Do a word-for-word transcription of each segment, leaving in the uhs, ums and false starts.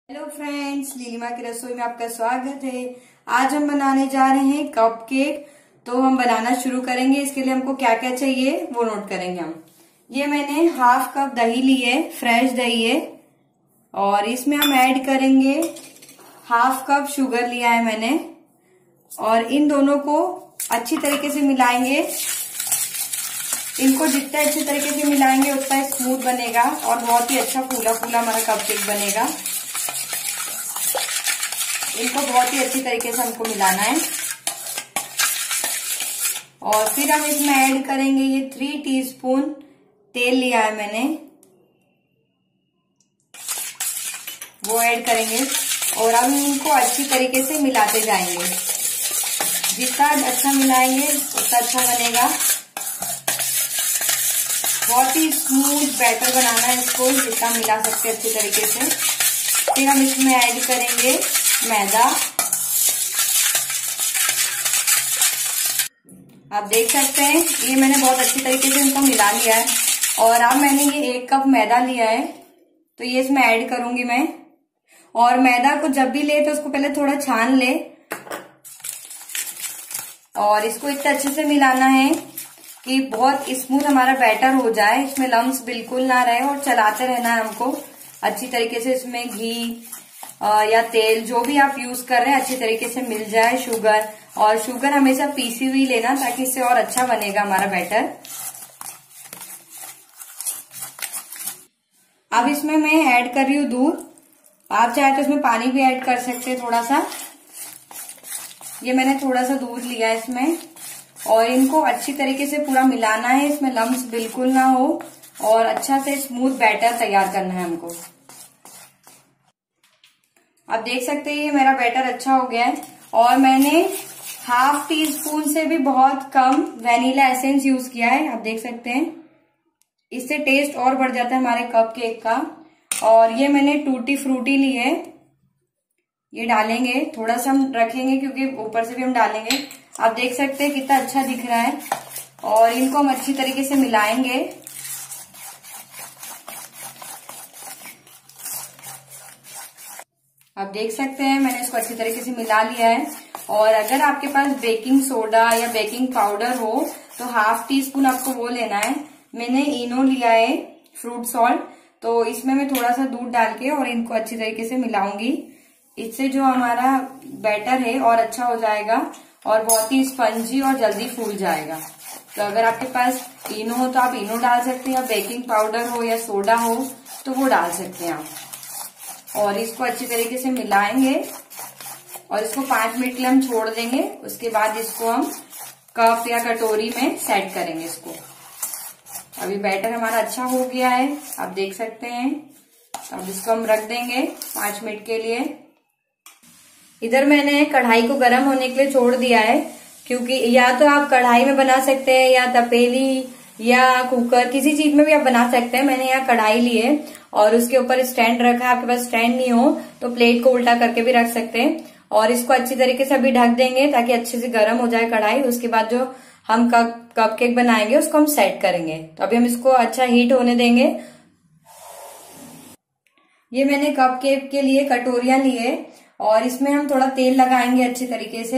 Hello friends, लीलिमा की रसोई में आपका स्वागत है। आज हम बनाने जा रहे हैं कप केक। तो हम बनाना शुरू करेंगे। इसके लिए हमको क्या क्या चाहिए वो नोट करेंगे हम। ये मैंने हाफ कप दही ली है, फ्रेश दही है, और इसमें हम ऐड करेंगे हाफ कप शुगर लिया है मैंने, और इन दोनों को अच्छी तरीके से मिलाएंगे। इनको जितना अच्छे तरीके से मिलाएंगे उतना स्मूथ बनेगा और बहुत ही अच्छा फूला फूला हमारा कप केक बनेगा। इनको बहुत ही अच्छी तरीके से हमको मिलाना है। और फिर हम इसमें ऐड करेंगे ये थ्री टीस्पून तेल लिया है मैंने, वो ऐड करेंगे और हम इनको अच्छी तरीके से मिलाते जाएंगे। जितना अच्छा मिलाएंगे उतना अच्छा बनेगा। बहुत ही स्मूथ बैटर बनाना है इसको, जितना मिला सकते हैं अच्छी तरीके से। फिर हम इसमें ऐड करेंगे मैदा। आप देख सकते हैं ये मैंने बहुत अच्छी तरीके से इनको मिला लिया है। और अब मैंने ये एक कप मैदा लिया है, तो ये इसमें ऐड करूंगी मैं। और मैदा को जब भी ले तो उसको पहले थोड़ा छान ले, और इसको इतना अच्छे से मिलाना है कि बहुत स्मूथ हमारा बैटर हो जाए, इसमें लम्स बिल्कुल ना रहे, और चलाते रहना है हमको अच्छी तरीके से। इसमें घी या तेल जो भी आप यूज कर रहे हैं अच्छी तरीके से मिल जाए। शुगर और शुगर हमेशा पीसी हुई लेना, ताकि इससे और अच्छा बनेगा हमारा बैटर। अब इसमें मैं ऐड कर रही हूँ दूध। आप चाहे तो इसमें पानी भी ऐड कर सकते हैं थोड़ा सा। ये मैंने थोड़ा सा दूध लिया है इसमें, और इनको अच्छी तरीके से पूरा मिलाना है। इसमें लम्स बिल्कुल ना हो, और अच्छा से स्मूथ बैटर तैयार करना है हमको। आप देख सकते हैं ये मेरा बैटर अच्छा हो गया है। और मैंने हाफ टी स्पून से भी बहुत कम वेनिला एसेंस यूज किया है। आप देख सकते हैं इससे टेस्ट और बढ़ जाता है हमारे कप केक का। और ये मैंने टूटी फ्रूटी ली है, ये डालेंगे। थोड़ा सा हम रखेंगे क्योंकि ऊपर से भी हम डालेंगे। आप देख सकते हैं कितना अच्छा दिख रहा है। और इनको हम अच्छी तरीके से मिलाएंगे। आप देख सकते हैं मैंने इसको अच्छी तरीके से मिला लिया है। और अगर आपके पास बेकिंग सोडा या बेकिंग पाउडर हो तो हाफ टी स्पून आपको वो लेना है। मैंने इनो लिया है, फ्रूट सॉल्ट, तो इसमें मैं थोड़ा सा दूध डाल के और इनको अच्छी तरीके से मिलाऊंगी। इससे जो हमारा बैटर है और अच्छा हो जाएगा, और बहुत ही स्पंजी और जल्दी फूल जाएगा। तो अगर आपके पास इनो हो तो आप इनो डाल सकते हैं, या बेकिंग पाउडर हो या सोडा हो तो वो डाल सकते हैं आप। और इसको अच्छी तरीके से मिलाएंगे और इसको पांच मिनट के लिए हम छोड़ देंगे। उसके बाद इसको हम कप या कटोरी में सेट करेंगे इसको। अभी बैटर हमारा अच्छा हो गया है, आप देख सकते हैं। अब इसको हम रख देंगे पांच मिनट के लिए। इधर मैंने कढ़ाई को गर्म होने के लिए छोड़ दिया है, क्योंकि या तो आप कढ़ाई में बना सकते हैं या तपेली या कुकर, किसी चीज में भी आप बना सकते हैं। मैंने यहाँ कढ़ाई ली है और उसके ऊपर स्टैंड रखा है। आपके पास स्टैंड नहीं हो तो प्लेट को उल्टा करके भी रख सकते हैं। और इसको अच्छी तरीके से अभी ढक देंगे ताकि अच्छे से गर्म हो जाए कढ़ाई। उसके बाद जो हम कप कप केक बनाएंगे उसको हम सेट करेंगे। तो अभी हम इसको अच्छा हीट होने देंगे। ये मैंने कप केक के लिए कटोरियां ली है, और इसमें हम थोड़ा तेल लगाएंगे अच्छी तरीके से।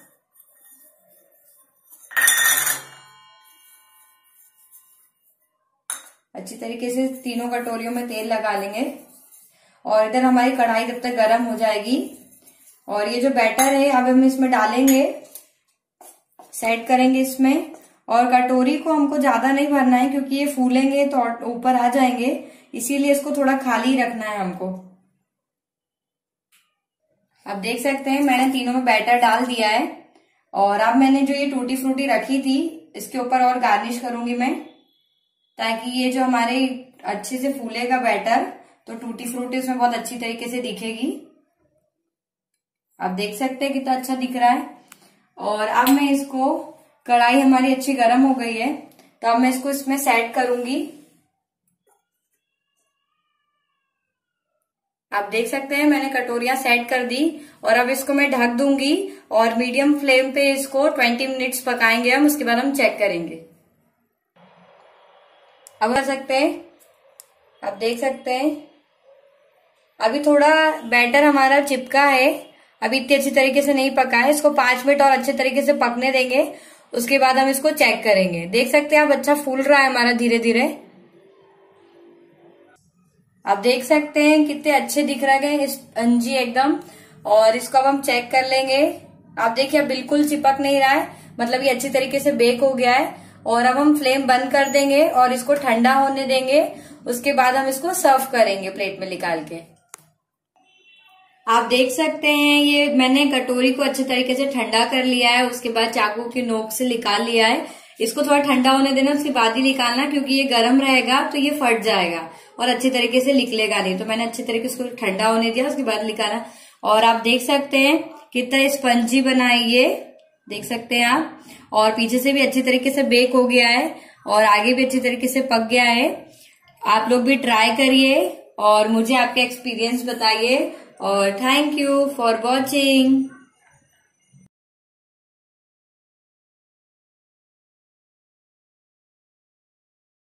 अच्छी तरीके से तीनों कटोरियों में तेल लगा लेंगे। और इधर हमारी कढ़ाई जब तक गर्म हो जाएगी। और ये जो बैटर है अब हम इसमें डालेंगे, सेट करेंगे इसमें। और कटोरी को हमको ज्यादा नहीं भरना है, क्योंकि ये फूलेंगे तो ऊपर आ जाएंगे, इसीलिए इसको थोड़ा खाली रखना है हमको। आप देख सकते हैं मैंने तीनों में बैटर डाल दिया है। और अब मैंने जो ये टूटी फ्रूटी रखी थी इसके ऊपर और गार्निश करूंगी मैं, ताकि ये जो हमारे अच्छे से फूलेगा बैटर, तो टूटी फ्रूटी उसमें बहुत अच्छी तरीके से दिखेगी। आप देख सकते हैं कितना अच्छा दिख रहा है। और अब मैं इसको, कढ़ाई हमारी अच्छी गर्म हो गई है, तो अब मैं इसको इसमें सेट करूंगी। आप देख सकते हैं मैंने कटोरियां सेट कर दी। और अब इसको मैं ढक दूंगी, और मीडियम फ्लेम पे इसको ट्वेंटी मिनट्स पकाएंगे हम। उसके बाद हम चेक करेंगे। अब कर सकते हैं, आप देख सकते हैं अभी थोड़ा बैटर हमारा चिपका है, अभी इतनी अच्छी तरीके से नहीं पका है। इसको पांच मिनट और अच्छे तरीके से पकने देंगे, उसके बाद हम इसको चेक करेंगे। देख सकते हैं आप अच्छा फूल रहा है हमारा धीरे धीरे। आप देख सकते हैं कितने अच्छे दिख रहे हैं स्पंजी एकदम। और इसको अब हम चेक कर लेंगे। आप देखिए बिल्कुल चिपक नहीं रहा है, मतलब ये अच्छी तरीके से बेक हो गया है। और अब हम फ्लेम बंद कर देंगे और इसको ठंडा होने देंगे, उसके बाद हम इसको सर्व करेंगे प्लेट में निकाल के। आप देख सकते हैं ये मैंने कटोरी को अच्छे तरीके से ठंडा कर लिया है, उसके बाद चाकू की नोक से निकाल लिया है। इसको थोड़ा ठंडा होने देना, उसके बाद ही निकालना, क्योंकि ये गर्म रहेगा तो ये फट जाएगा और अच्छे तरीके से निकलेगा नहीं। तो मैंने अच्छे तरीके से इसको ठंडा होने दिया, उसके बाद निकाला। और आप देख सकते हैं कितना स्पंजी बना है ये, देख सकते हैं आप। और पीछे से भी अच्छी तरीके से बेक हो गया है और आगे भी अच्छी तरीके से पक गया है। आप लोग भी ट्राई करिए और मुझे आपके एक्सपीरियंस बताइए। और थैंक यू फॉर वॉचिंग।